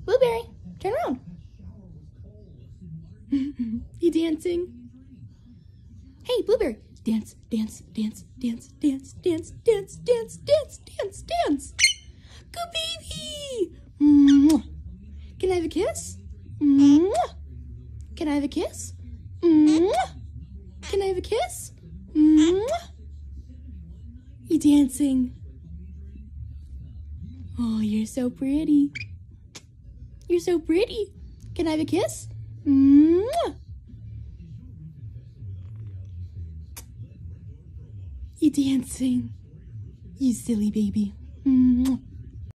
Blueberry, turn around. You dancing? Hey, Blueberry, dance, dance, dance, dance, dance, dance, dance, dance, dance, dance, dance. Good baby. Mwah. Can I have a kiss? Mwah. Can I have a kiss? Mwah. Can I have a kiss? Mwah. You dancing? Oh, you're so pretty. You're so pretty. Can I have a kiss? Mwah. You dancing? You silly baby. Mwah.